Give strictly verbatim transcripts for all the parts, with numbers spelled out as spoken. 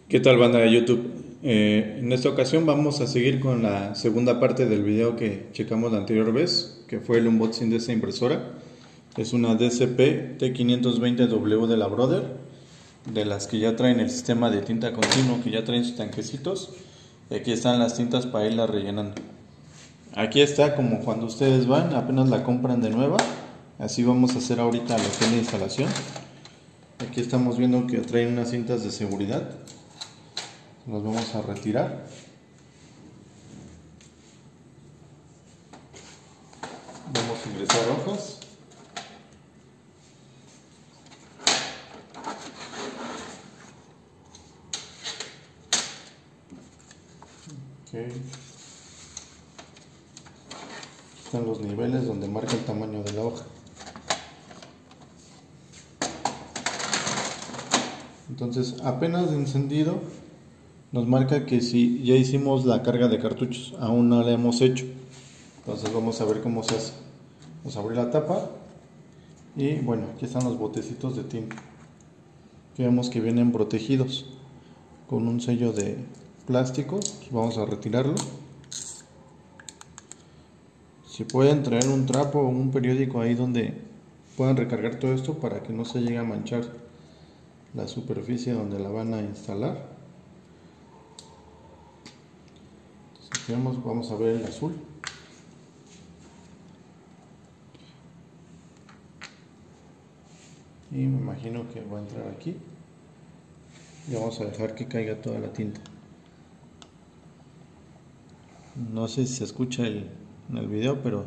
¿Qué tal, banda de YouTube? Eh, en esta ocasión vamos a seguir con la segunda parte del video que checamos la anterior vez, que fue el unboxing de esta impresora. Es una D C P T quinientos veinte W de la Brother, de las que ya traen el sistema de tinta continuo, que ya traen sus tanquecitos. Y aquí están las tintas para irla rellenando. Aquí está como cuando ustedes van, apenas la compran de nueva. Así vamos a hacer ahorita lo que es la instalación. Aquí estamos viendo que traen unas cintas de seguridad. Los vamos a retirar. Vamos a ingresar hojas. Okay. Están los niveles donde marca el tamaño de la hoja. Entonces, apenas de encendido nos marca que si ya hicimos la carga de cartuchos, aún no la hemos hecho. Entonces vamos a ver cómo se hace. Vamos a abrir la tapa y bueno, aquí están los botecitos de tinta. Aquí vemos que vienen protegidos con un sello de plástico. Pues vamos a retirarlo. Si pueden traer un trapo o un periódico ahí donde puedan recargar todo esto para que no se llegue a manchar la superficie donde la van a instalar. Entonces, vamos a ver el azul. Y me imagino que va a entrar aquí. Y vamos a dejar que caiga toda la tinta. No sé si se escucha el, en el video, pero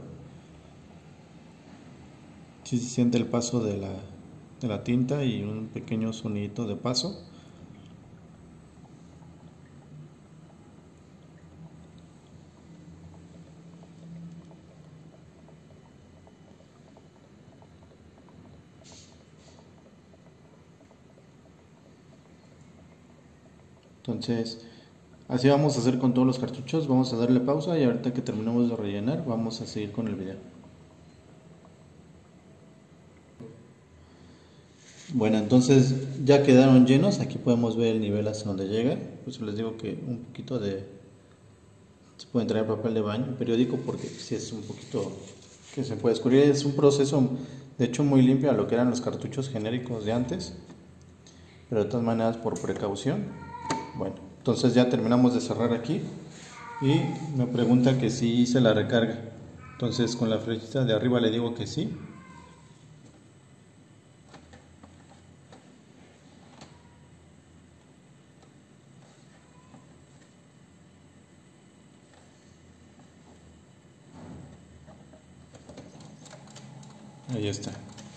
sí se siente el paso de la, de la tinta y un pequeño sonidito de paso. Entonces, así vamos a hacer con todos los cartuchos. Vamos a darle pausa y ahorita que terminemos de rellenar, vamos a seguir con el video. Bueno, entonces ya quedaron llenos. Aquí podemos ver el nivel hasta donde llega. Pues les digo que un poquito de... Se puede traer papel de baño, periódico, porque si es un poquito que se puede escurrir. Es un proceso, de hecho, muy limpio a lo que eran los cartuchos genéricos de antes. Pero de todas maneras, por precaución. Bueno, entonces ya terminamos de cerrar aquí y me pregunta que si hice la recarga. Entonces con la flechita de arriba le digo que sí. Ahí está.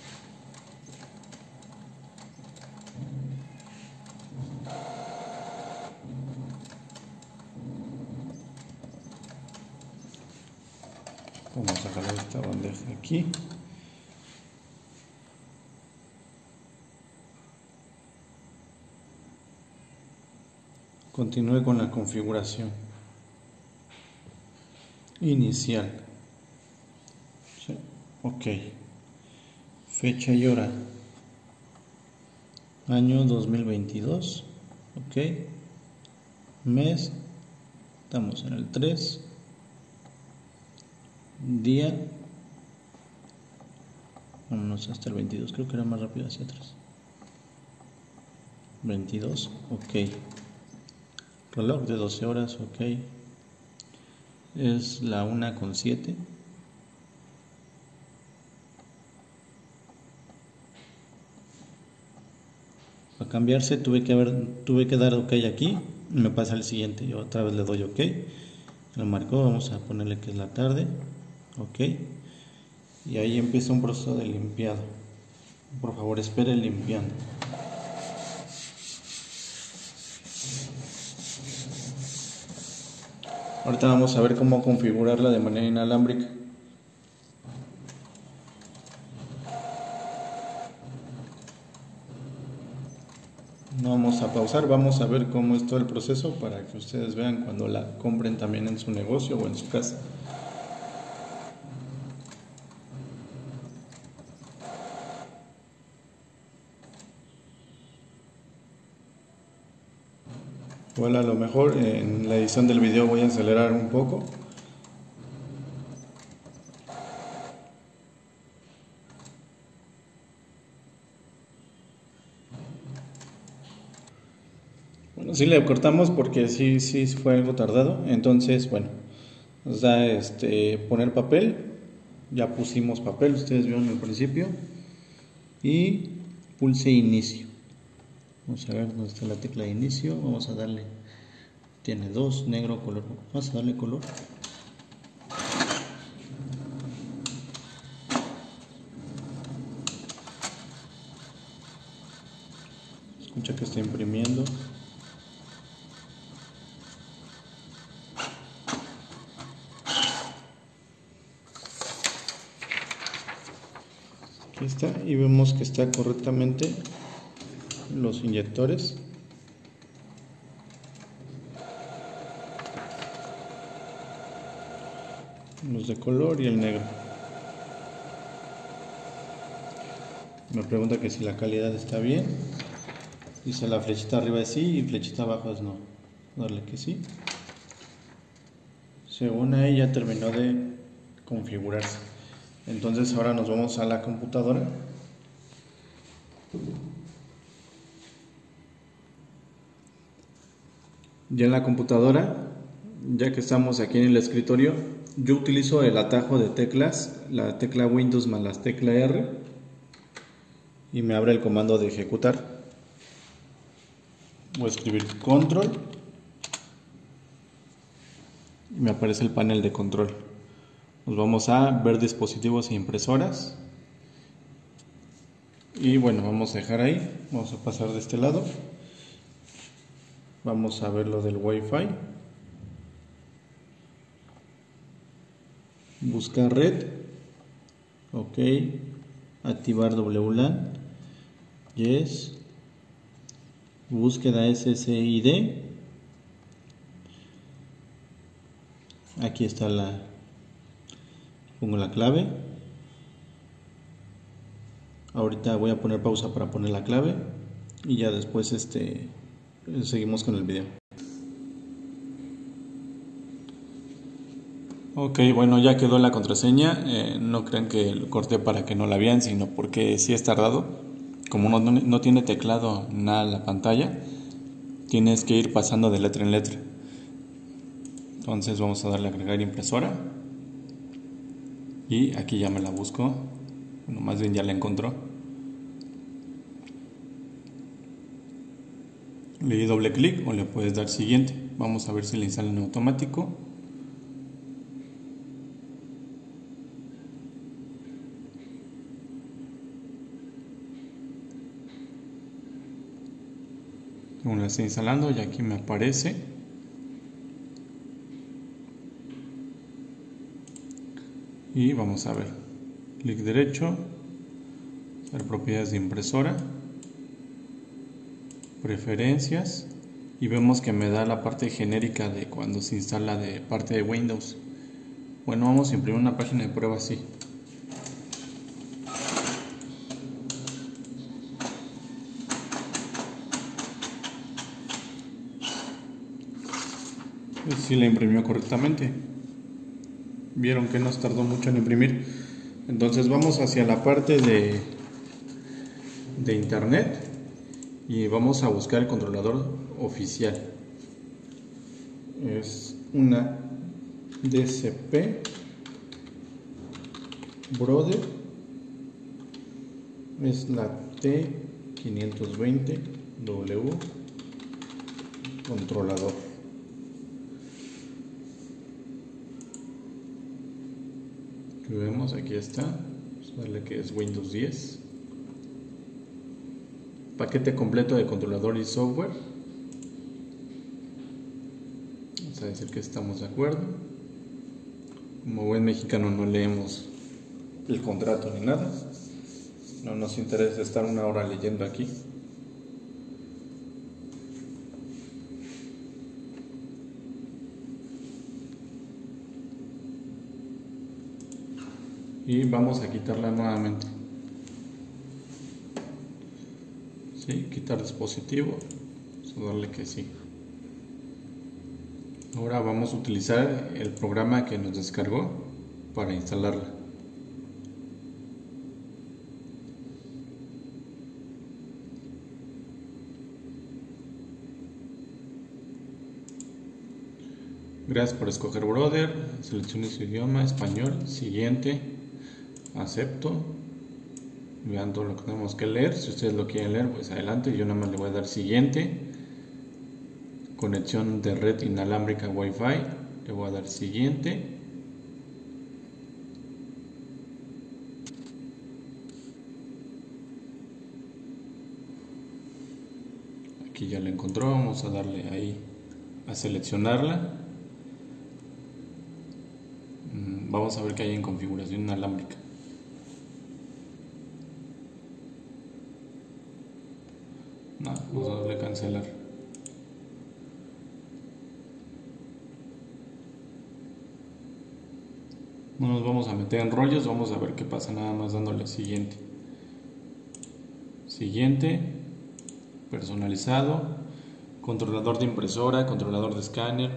Vamos a jalar esta bandeja aquí. Continúe con la configuración inicial. Sí. Ok. Fecha y hora. Año dos mil veintidós. Ok. Mes. Estamos en el tres. Día, vámonos hasta el veintidós, creo que era más rápido hacia atrás. veintidós, ok. Reloj de doce horas, ok. Es la una con siete. Para cambiarse tuve que haber, tuve que dar ok aquí. Me pasa el siguiente, yo otra vez le doy ok. Lo marcó, vamos a ponerle que es la tarde. Ok, y ahí empieza un proceso de limpiado. Por favor, espere limpiando. Ahorita vamos a ver cómo configurarla de manera inalámbrica. No vamos a pausar, vamos a ver cómo es todo el proceso para que ustedes vean cuando la compren también en su negocio o en su casa. Igual a lo mejor en la edición del video voy a acelerar un poco. Bueno, sí le cortamos porque sí, sí fue algo tardado. Entonces, bueno, nos da este poner papel. Ya pusimos papel, ustedes vieron al principio. Y pulse inicio. Vamos a ver dónde está la tecla de inicio. Vamos a darle, tiene dos, negro, color. Vamos a darle color. Escucha que está imprimiendo. Aquí está, y vemos que está correctamente los inyectores. Los de color y el negro. Me pregunta que si la calidad está bien. Dice la flechita arriba es sí y flechita abajo es no. Darle que sí. Según ahí ya terminó de configurarse. Entonces ahora nos vamos a la computadora. Ya en la computadora, ya que estamos aquí en el escritorio, yo utilizo el atajo de teclas, la tecla Windows más la tecla R, y me abre el comando de ejecutar. Voy a escribir control y me aparece el panel de control. Nos vamos a ver dispositivos e impresoras. Y bueno, vamos a dejar ahí. Vamos a pasar de este lado. Vamos a ver lo del Wi-Fi. Buscar red. Ok. Activar W LAN. Yes. Búsqueda S S I D. Aquí está la... Pongo la clave. Ahorita voy a poner pausa para poner la clave. Y ya después este... seguimos con el video. Ok, bueno, ya quedó la contraseña. Eh, no crean que lo corté para que no la vean, sino porque sí es tardado. Como no, no tiene teclado nada en la pantalla, tienes que ir pasando de letra en letra. Entonces vamos a darle a agregar impresora. Y aquí ya me la busco. Bueno, más bien ya la encontró. Le di doble clic o le puedes dar siguiente. Vamos a ver si le instala en automático. Como la estoy instalando, y aquí me aparece. Y vamos a ver. Clic derecho. Ver propiedades de impresora. Preferencias. Y vemos que me da la parte genérica de cuando se instala de parte de Windows. Bueno, vamos a imprimir una página de prueba así. Si la imprimió correctamente. Vieron que nos tardó mucho en imprimir. Entonces vamos hacia la parte de, de internet y vamos a buscar el controlador oficial. Es una D S P Brother. Es la T quinientos veinte W controlador. Que vemos, aquí está. Vamos a darle que es Windows diez. Paquete completo de controlador y software. Vamos a decir que estamos de acuerdo. Como buen mexicano no leemos el contrato ni nada. No nos interesa estar una hora leyendo aquí. Y vamos a quitarla nuevamente. Sí, quitar dispositivo. Vamos a darle que sí. Ahora vamos a utilizar el programa que nos descargó para instalarla. Gracias por escoger Brother. Seleccione su idioma, español. Siguiente. Acepto. Vean todo lo que tenemos que leer. Si ustedes lo quieren leer, pues adelante. Yo nada más le voy a dar siguiente. Conexión de red inalámbrica Wi-Fi. Le voy a dar siguiente. Aquí ya la encontró. Vamos a darle ahí a seleccionarla. Vamos a ver qué hay en configuración inalámbrica. No, vamos a darle a cancelar. No nos vamos a meter en rollos, vamos a ver qué pasa nada más dándole siguiente. Siguiente, personalizado, controlador de impresora, controlador de escáner,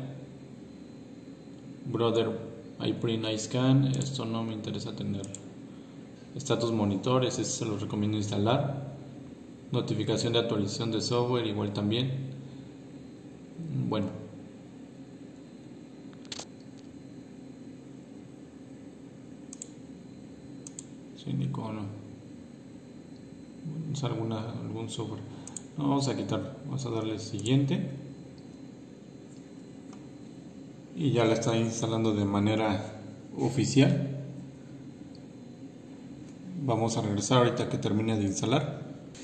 Brother iPrint iScan, esto no me interesa tenerlo. Status monitores, ese se los recomiendo instalar. Notificación de actualización de software, igual también. Bueno. Sin icono. Vamos a alguna, algún software. No, vamos a quitarlo. Vamos a darle siguiente. Y ya la está instalando de manera oficial. Vamos a regresar ahorita que termine de instalar.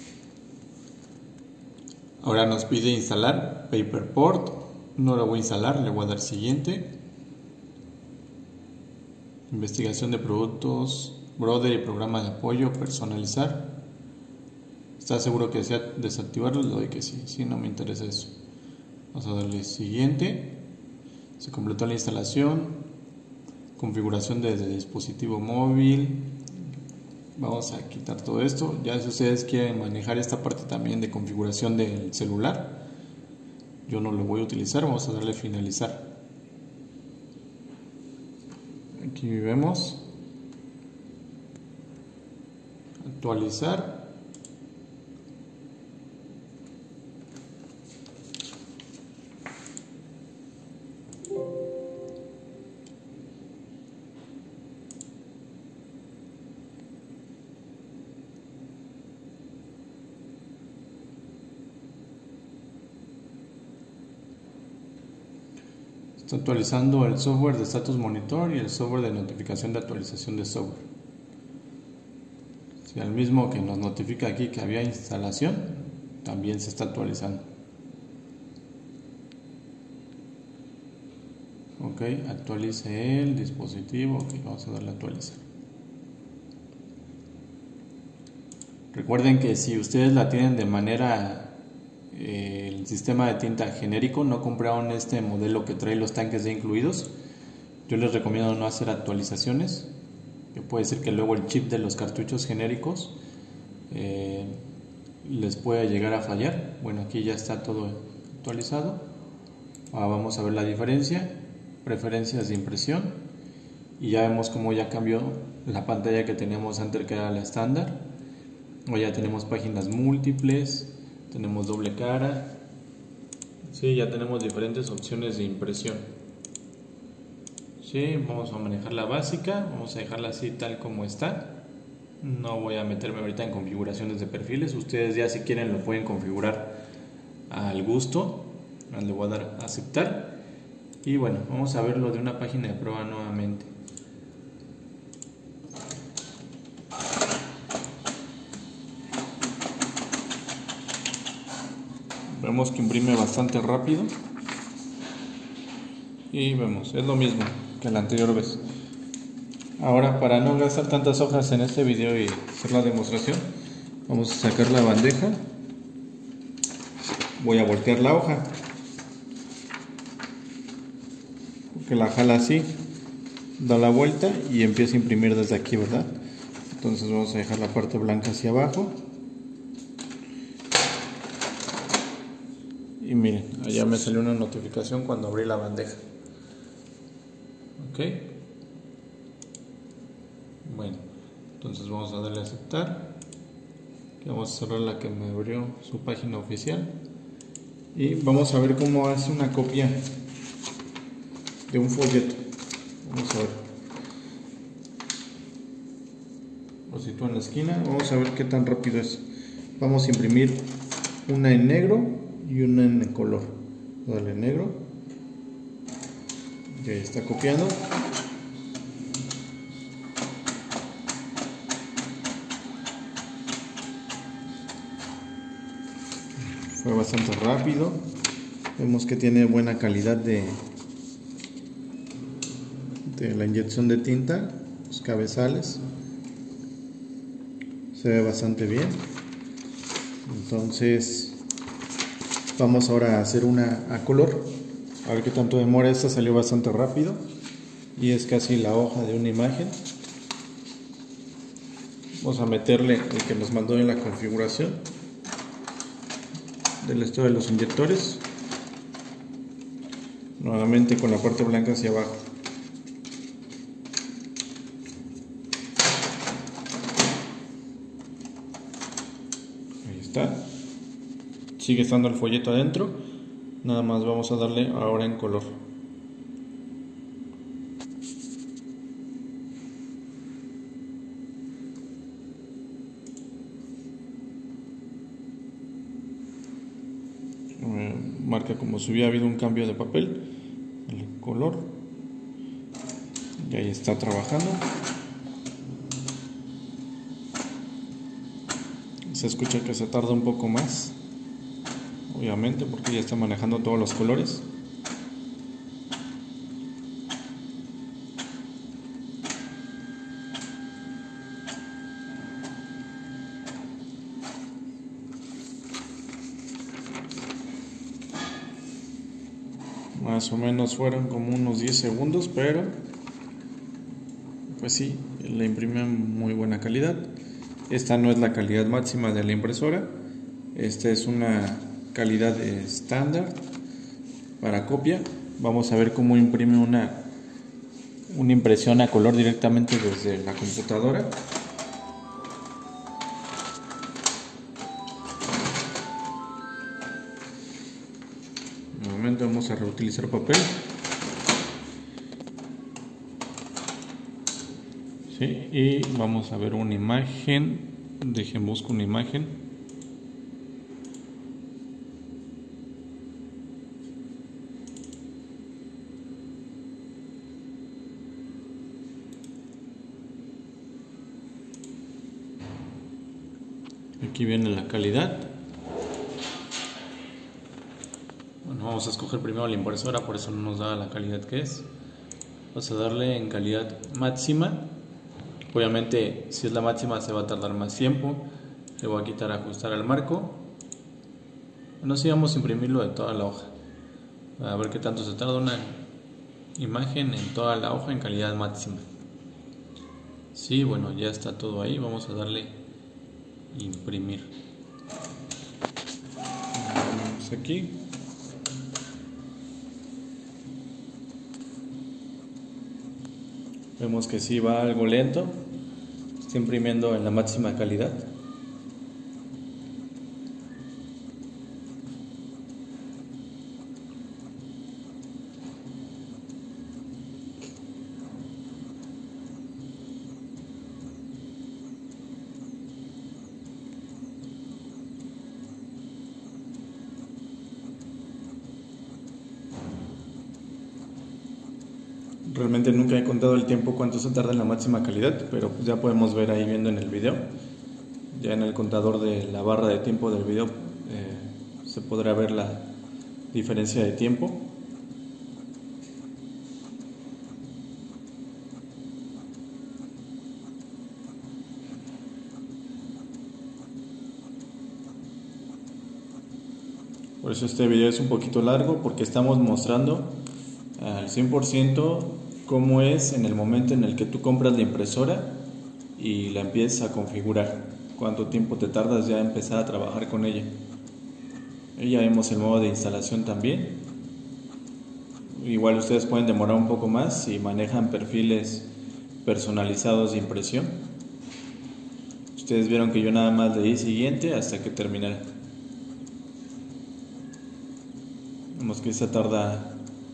Ahora nos pide instalar Paperport. No lo voy a instalar, le voy a dar siguiente. Investigación de productos, Brother y programa de apoyo, personalizar. ¿Está seguro que desea desactivarlo? Le doy que sí, si no me interesa eso. Vamos a darle siguiente. Se completó la instalación, configuración desde dispositivo móvil. Vamos a quitar todo esto. Ya si ustedes quieren manejar esta parte también de configuración del celular, yo no lo voy a utilizar. Vamos a darle finalizar. Aquí vemos actualizar. Está actualizando el software de Status Monitor y el software de notificación de actualización de software. Si al mismo que nos notifica aquí que había instalación, también se está actualizando. Ok, actualice el dispositivo. Ok, vamos a darle a actualizar. Recuerden que si ustedes la tienen de manera eh, el sistema de tinta genérico, no compraron este modelo que trae los tanques ya incluidos, yo les recomiendo no hacer actualizaciones, que puede ser que luego el chip de los cartuchos genéricos eh, les pueda llegar a fallar. Bueno, aquí ya está todo actualizado. Ahora vamos a ver la diferencia, preferencias de impresión, y ya vemos cómo ya cambió la pantalla que teníamos antes, que era la estándar. Ahora ya tenemos páginas múltiples, tenemos doble cara, sí, ya tenemos diferentes opciones de impresión. Sí, vamos a manejar la básica, vamos a dejarla así tal como está. No voy a meterme ahorita en configuraciones de perfiles, ustedes ya si quieren lo pueden configurar al gusto. Le voy a dar a aceptar y bueno, vamos a verlo de una página de prueba nuevamente. Vemos que imprime bastante rápido y vemos, es lo mismo que la anterior vez. Ahora, para no gastar tantas hojas en este video y hacer la demostración, vamos a sacar la bandeja. Voy a voltear la hoja, que la jala así, da la vuelta y empieza a imprimir desde aquí, ¿verdad? Entonces vamos a dejar la parte blanca hacia abajo y y miren, allá me salió una notificación cuando abrí la bandeja. Ok, bueno, entonces vamos a darle a aceptar. Vamos a cerrar la que me abrió su página oficial y vamos a ver cómo hace una copia de un folleto. Vamos a ver, lo sitúo en la esquina. Vamos a ver qué tan rápido es. Vamos a imprimir una en negro y una en color. Dale en negro y ahí está copiando. Fue bastante rápido. Vemos que tiene buena calidad de, de la inyección de tinta, los cabezales. Se ve bastante bien. Entonces vamos ahora a hacer una a color. A ver qué tanto demora. Esta salió bastante rápido y es casi la hoja de una imagen. Vamos a meterle el que nos mandó en la configuración del estado de los inyectores, nuevamente con la parte blanca hacia abajo. Ahí está, sigue estando el folleto adentro, nada más vamos a darle ahora en color. Marca como si hubiera habido un cambio de papel, el color, y ahí está trabajando. Se escucha que se tarda un poco más, obviamente porque ya está manejando todos los colores. Más o menos fueron como unos diez segundos, pero pues sí, la imprimió en muy buena calidad. Esta no es la calidad máxima de la impresora, esta es una calidad estándar para copia. Vamos a ver cómo imprime una, una impresión a color directamente desde la computadora. Vamos a reutilizar papel. Sí, y vamos a ver una imagen. Dejen busco una imagen. Aquí viene la calidad. Bueno, vamos a escoger primero la impresora, por eso no nos da la calidad que es. Vamos a darle en calidad máxima. Obviamente, si es la máxima, se va a tardar más tiempo. Le voy a quitar ajustar al marco. Bueno, sí, vamos a imprimirlo de toda la hoja. A ver qué tanto se tarda una imagen en toda la hoja en calidad máxima. Sí, bueno, ya está todo ahí. Vamos a darle imprimir. Vamos aquí. Vemos que sí va algo lento, está imprimiendo en la máxima calidad. Realmente nunca he contado el tiempo cuánto se tarda en la máxima calidad, pero pues ya podemos ver ahí viendo en el video. Ya en el contador de la barra de tiempo del video eh, se podrá ver la diferencia de tiempo. Por eso este video es un poquito largo, porque estamos mostrando al cien por ciento cómo es en el momento en el que tú compras la impresora y la empiezas a configurar, cuánto tiempo te tardas ya a empezar a trabajar con ella. Y ya vemos el modo de instalación también. Igual ustedes pueden demorar un poco más si manejan perfiles personalizados de impresión. Ustedes vieron que yo nada más le di siguiente hasta que terminara. Vemos que se tarda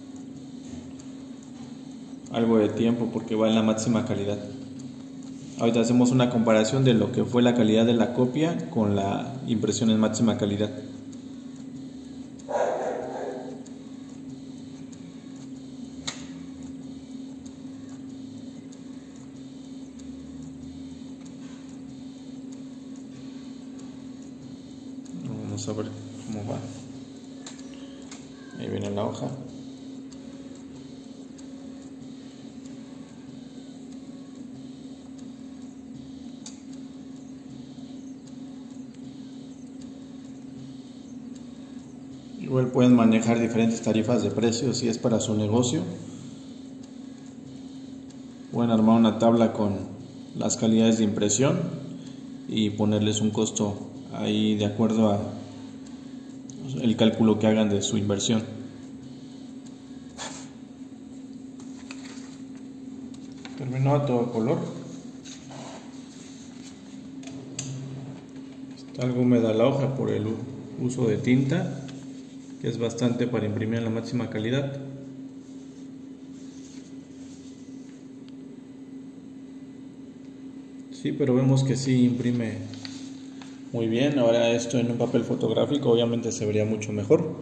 algo de tiempo porque va en la máxima calidad. Ahorita hacemos una comparación de lo que fue la calidad de la copia con la impresión en máxima calidad. Vamos a ver cómo va. Ahí viene la hoja. Igual pueden manejar diferentes tarifas de precios si es para su negocio. Pueden armar una tabla con las calidades de impresión y ponerles un costo ahí de acuerdo a el cálculo que hagan de su inversión. Terminó a todo color. Está algo húmeda la hoja por el uso de tinta, que es bastante para imprimir en la máxima calidad. Sí, pero vemos que sí imprime muy bien. Ahora esto en un papel fotográfico obviamente se vería mucho mejor.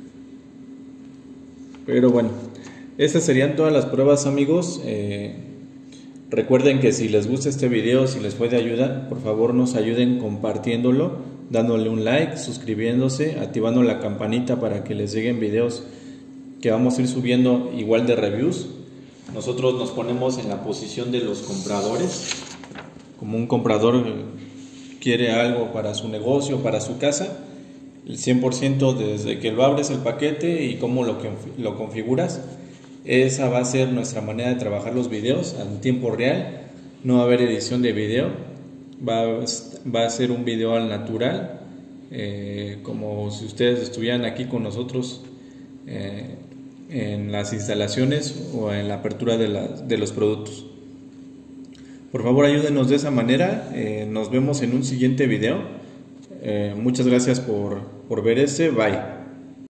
Pero bueno, esas serían todas las pruebas, amigos. Eh, recuerden que si les gusta este video, si les fue de ayuda, por favor nos ayuden compartiéndolo, dándole un like, suscribiéndose, activando la campanita para que les lleguen videos que vamos a ir subiendo igual de reviews. Nosotros nos ponemos en la posición de los compradores, como un comprador quiere algo para su negocio, para su casa, el cien por ciento desde que lo abres el paquete y cómo lo, lo configuras. Esa va a ser nuestra manera de trabajar los videos en tiempo real. No va a haber edición de video, va a, va a ser un video al natural, eh, como si ustedes estuvieran aquí con nosotros eh, en las instalaciones o en la apertura de, la, de los productos. Por favor, ayúdenos de esa manera. Eh, nos vemos en un siguiente video. Eh, muchas gracias por, por ver este. Bye.